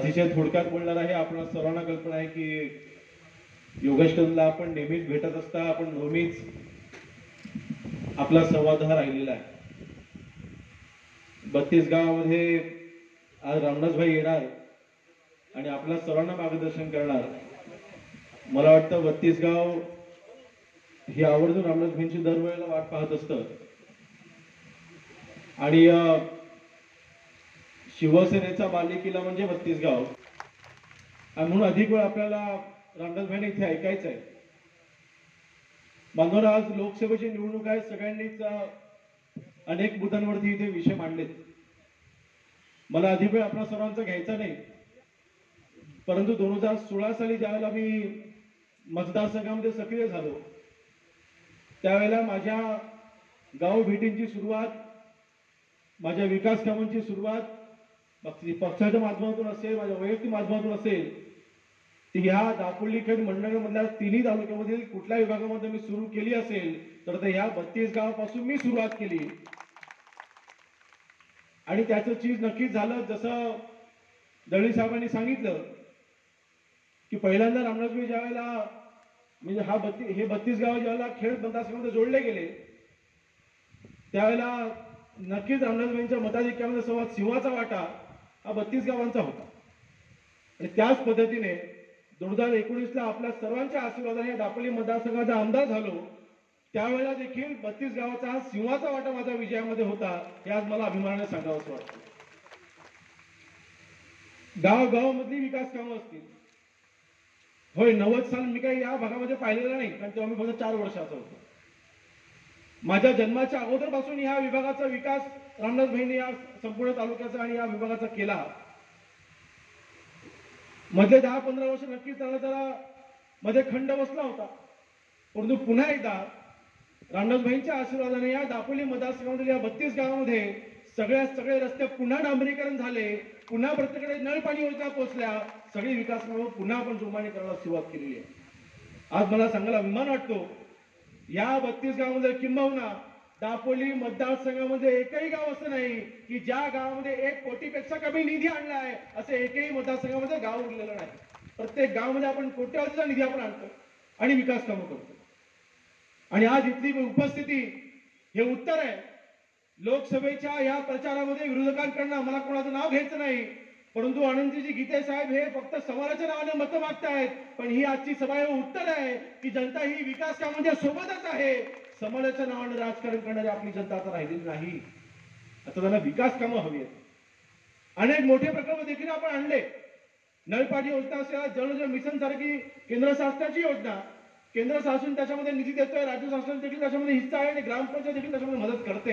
अतिशय थोडक्यात बोलणार आहे. आपण सर्वांना कल्पना आहे की योगेशला आपण नेहमीच भेटत असता, आपण नेहमीच आपला संवाद हा राहिलेला आहे. 32 गावामध्ये आज रामदासभाई येणार आणि आपल्या सर्वांना मार्गदर्शन करणार. मला वाटतं 32 गाव ही आवर्जून रामदासभाईंची दरवेळेला वाट पाहत असतं आणि शिवसेनेचा बालेकिल्ला म्हणजे 32 गाव आणि म्हणून अधिक वेळ आपल्याला रामदासभाईंना इथे ऐकायचं आहे. बांधवांनो, आज लोकसभेची निवडणूक आहे. सगळ्यांनीच अनेक मुद्द्यांवरती इथे विषय मांडलेत. मला अधिक वेळ आपल्या सर्वांचा घ्यायचा नाही, परंतु 2016 साली ज्यावेळेला मी मतदारसंघामध्ये सक्रिय झालो त्यावेळेला माझ्या गाव भेटींची सुरुवात, माझ्या विकास कामांची सुरुवात पक्षाच्या माध्यमातून असेल, माझ्या वैयक्तिक माध्यमातून असेल, ती ह्या दापोली खंड मंडळामधल्या तिन्ही तालुक्यामधील कुठल्या विभागामध्ये मी सुरू केली असेल तर ते ह्या 32 गावापासून मी सुरुवात केली. आणि त्याचं चीज नक्कीच झालं. जसं दळवी साहेबांनी सांगितलं की पहिल्यांदा रामदासभाई ज्यावेळेला म्हणजे हे 32 गाव ज्यावेळेला खेड मतदारसंघामध्ये जोडले गेले त्यावेळेला नक्कीच रामदासभाईंच्या मताधिक्यामध्ये सिंहाचा वाटा हा 32 गावांचा होता. आणि त्याच पद्धतीने 2019ला आपल्या सर्वांच्या आशीर्वादाने दापोली मतदारसंघाचा आमदार झालो त्यावेळेला देखील 32 गावाचा हा सिंहाचा वाटा माझ्या विजयामध्ये होता. हे आज मला अभिमानाने सांगावंसं वाटतं. गावामधली विकास कामं असतील. होय, 90 साल मी काही या भागामध्ये पाहिलेलं नाही, कारण तेव्हा मी फक्त 4 वर्षाचा होतो. माझ्या जन्माच्या अगोदरपासून ह्या विभागाचा विकास रामदासभाईंनी या संपूर्ण तालुक्याचा आणि या विभागाचा केला. मध्ये 10-15 वर्ष नक्कीच त्याला मध्ये खंड बसला होता, परंतु पुन्हा एकदा रामदासभाईंच्या आशीर्वादाने या दापोली मतदारसंघामधील या 32 गावामध्ये सगळे रस्ते पुन्हा डांबरीकरण झाले, पुन्हा प्रत्येकडे नळ पाणी योजना पोहोचल्या, सगळी विकास कामं पुन्हा आपण जोमाने करायला सुरुवात केलेली आहे. आज मला सांगायला अभिमान वाटतो या 32 गावामध्ये किंबहुना दापोली मतदारसंघामध्ये एकही गाव असं नाही की ज्या गावामध्ये 1 कोटीपेक्षा कमी निधी आणलाय असं एकही मतदारसंघामध्ये गाव उरलेलं नाही. प्रत्येक गावामध्ये आपण कोट्यावधीचा निधी आपण आणतो आणि विकास कामं करतो. आणि आज इथली उपस्थिती हे उत्तर आहे. लोकसभेच्या या प्रचारामध्ये विरोधकांकडनं मला कोणाचं नाव घ्यायचं नाही, परंतु आनंदजी गीते साहेब हे फक्त समाजाच्या नावाने मतं मागतायत, पण ही आजची सभा हे उत्तर आहे की जनता ही विकास कामांच्या सोबतच आहे. समाजाच्या नावाने राजकारण करणारी आपली जनता आता राहिलेली नाही. आता त्यांना विकास कामं हवी आहेत. अनेक मोठे प्रकल्प देखील आपण आणले. नळपाणी योजना असेल, जल मिशन सारखी केंद्र शासनाची योजना, केंद्र शासन त्याच्यामध्ये निधी देतोय, राज्य शासन देखील त्याच्यामध्ये हिस्सा आहे आणि ग्रामपंचायत देखील त्याच्यामध्ये मदत करते.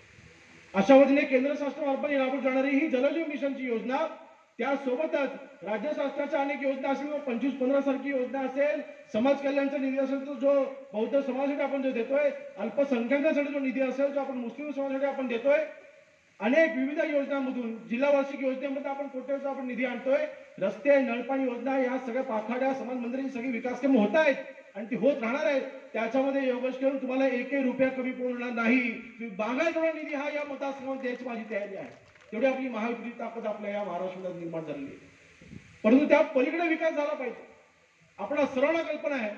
अशा पद्धतीने केंद्र शासनामार्फत राबवली जाणारी ही जलजीवन मिशनची योजना, त्यासोबतच राज्य शासनाच्या अनेक योजना असतील, 25-15 सारखी योजना असेल, समाज कल्याणचा निधी असेल तो जो बौद्ध समाजासाठी आपण जो देतोय, अल्पसंख्याकांसाठी जो निधी असेल जो आपण मुस्लिम समाजासाठी आपण देतोय, अनेक विविध योजनांमधून जिल्हा वार्षिक योजनेमध्ये आपण कोट्यवधीचा आपण निधी आणतोय. रस्ते, नळपाणी योजना या सगळ्या पाखाड्या समाज मंदिराची सगळी विकास कामं होत आहेत आणि ती होत राहणार आहेत. त्याच्यामध्ये योगेश करून तुम्हाला 1 रुपया कमी पडणार नाही. बागायतोडा निधी हा या मतदारसंघात द्यायची माझी तयारी आहे. तेवढी आपली महायुतीची ताकद आपल्या या महाराष्ट्रात निर्माण झालेली आहे. परंतु त्या पलीकडे विकास झाला पाहिजे. आपल्या सर्वांना कल्पना आहे,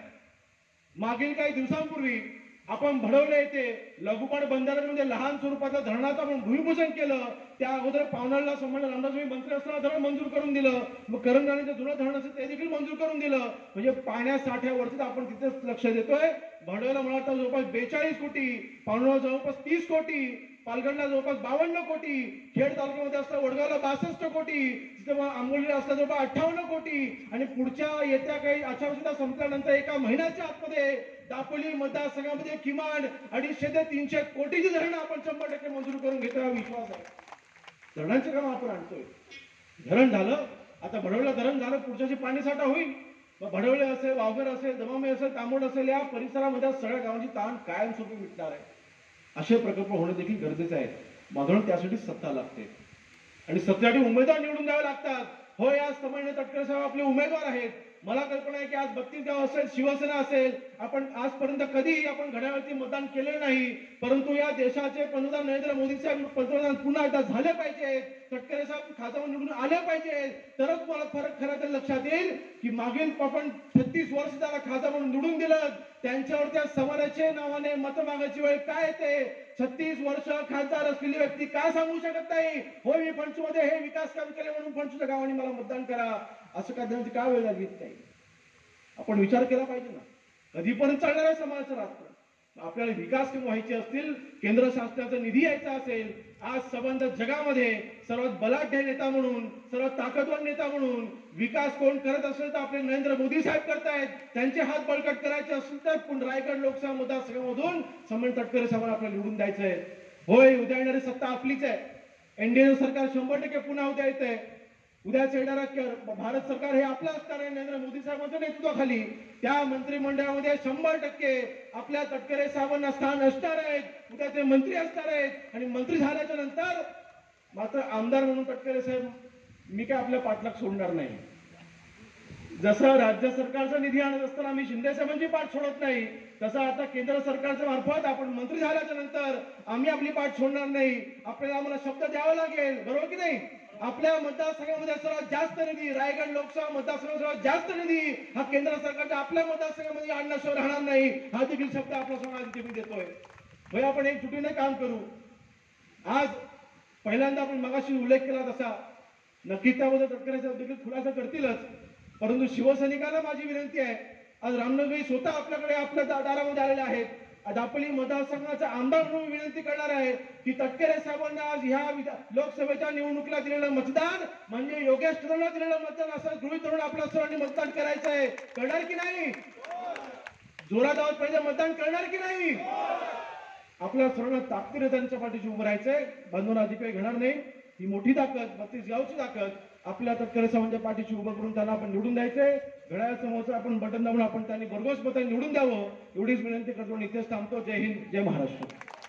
मागील काही दिवसांपूर्वी आपण भडवले येथे लघुपाट बंधाऱ्यामध्ये लहान स्वरूपाच्या धरणाचं आपण भूमिपूजन केलं. त्या अगोदर पावनाळला संबंध रामदासभाई मंत्री असताना धरण मंजूर करून दिलं. मग करंजाण्याचं जुनं धरण असेल ते देखील मंजूर करून दिलं. म्हणजे पाण्यासाठ्यावरतीच आपण तिथेच लक्ष देतोय. भडवला मला वाटतं जवळपास 42 कोटी, पावनाळा जवळपास 30 कोटी, पालघरला जवळपास 52 कोटी, खेड तालुक्यामध्ये असता वडगावला 62 कोटी, तिथे आंबोलीला असता जवळपास 58 कोटी आणि पुढच्या येत्या काही आचारसंहिता संपल्यानंतर एका महिन्याच्या आतमध्ये दापोली मतदारसंघामध्ये किमान 250 ते 300 कोटीची धरणं आपण 100% मंजूर करून घेतोय. हा विश्वास आहे. धरणांचे काम आपण आणतोय. धरण झालं, आता भडवलं धरण झालं, पुढच्याची पाणी साठा होईल. मग भडवळे असेल, वावघर असेल, दमामे असेल, तांबोड असेल, या परिसरामध्ये सगळ्या गावांची ताण कायमस्वरूपी मिटणार आहे. असे प्रकल्प होणे देखील गरजेचे आहे. मात्र त्यासाठी सत्ता लागते आणि सत्तेसाठी उमेदवार निवडून द्यावे लागतात. हो, या समन्वय तटकरे साहेब आपले उमेदवार आहेत, मला कल्पना आहे की आज 32 गाव असेल, शिवसेना असेल, आपण आजपर्यंत कधीही आपण घड्याळावरती मतदान केलेलं नाही, परंतु या देशाचे पंतप्रधान नरेंद्र मोदी साहेब पंतप्रधान पुन्हा एकदा झाले पाहिजे, तटकरे साहेब खात्यावर निवडून आले पाहिजे, तरच मला फरक खरं तर लक्षात येईल की मागील आपण 36 वर्ष त्याला खासदार म्हणून निवडून दिलं, त्यांच्यावर त्या समाजाच्या नावाने मत मागायची वेळ काय येते. 36 वर्ष खासदार असलेली व्यक्ती काय सांगू शकत नाही, हो मी फणसूमध्ये हे विकास काम केले म्हणून फणसूच्या गावाने मला मतदान करा, असं करण्याची काय वेळ लागली नाही. आपण विचार केला पाहिजे ना, कधीपर्यंत चालणार आहे समाजाचं राजकारण. आपल्याला विकास व्हायचे असतील, केंद्र शासनाचा निधी यायचा असेल, आज संबंध जगामध्ये सर्वात बलाढ्य नेता म्हणून, सर्वात ताकदवार नेता म्हणून विकास कोण करत असेल तर आपले नरेंद्र मोदी साहेब करतायत. त्यांचे हात बळकट करायचे असेल तर पण रायगड लोकसभा मतदारसंघामधून समन तटकरे साहेबांना आपल्याला निवडून द्यायचंय. होय, उद्या येणारी सत्ता आपलीच आहे. एनडीए सरकार 100% पुन्हा उद्या येते. उद्याच येणारा भारत सरकार हे आपलं असणार आहे नरेंद्र मोदी साहेबांच्या नेतृत्वाखाली. त्या मंत्रिमंडळामध्ये 100% आपल्या तटकरे साहेबांना स्थान असणार आहेत. उद्या ते मंत्री असणार आहेत आणि मंत्री झाल्याच्या नंतर मात्र आमदार म्हणून तटकरे साहेब मी काय आपल्या पाठलाग सोडणार नाही. जसं राज्य सरकारचा निधी आणत असताना आम्ही शिंदे साहेबांची पाठ सोडत नाही, तसं आता केंद्र सरकारच्या मार्फत आपण मंत्री झाल्याच्या नंतर आम्ही आपली पाठ सोडणार नाही. आपल्याला आम्हाला शब्द द्यावा लागेल, बरोबर की नाही. आपल्या मतदारसंघामध्ये सर्वात जास्त निधी, रायगड लोकसभा मतदारसंघात सर्वात जास्त निधी हा केंद्र सरकारच्या आपल्या मतदारसंघामध्ये आणण्याशिवाय राहणार नाही, हा देखील शब्द आपल्या समाजाचे मी देतोय. होय, आपण एकजुटीने काम करू. आज पहिल्यांदा आपण मगाशी उल्लेख केला तसा नक्की त्यामध्ये तटकरे साहेब देखील खुलासा करतीलच, परंतु शिवसैनिकांना माझी विनंती आहे, आज रामनगरी स्वतः आपल्याकडे आपल्या दारामध्ये आलेले आहेत. दापोली मतदारसंघाचा आमदार म्हणून विनंती करणार आहे की तटकरे साहेबांना आज ह्या लोकसभेच्या निवडणुकीला दिलेलं मतदान म्हणजे योगेश ठाकरेंना दिलेलं मतदान असं गृहीत धरून आपल्या सर्वांनी मतदान करायचं आहे. करणार की नाही? जोरात आवाज पाहिजे, मतदान करणार की नाही? आपल्या सर्वांना ताकदीने त्यांच्या पाठीशी उभं राहायचंय. बांधून आधी काही घेणार नाही. ही मोठी ताकद, 32 गावची ताकद आपल्या तटकरे साहेबांच्या पाठीशी उभं करून त्यांना आपण निवडून द्यायचंय. घड्याळासमोरचं आपण बटन दाबून आपण त्यांनी भरघोस मतांनी निवडून द्यावं, एवढीच विनंती करतो. इथेच थांबतो. जय हिंद, जय महाराष्ट्र.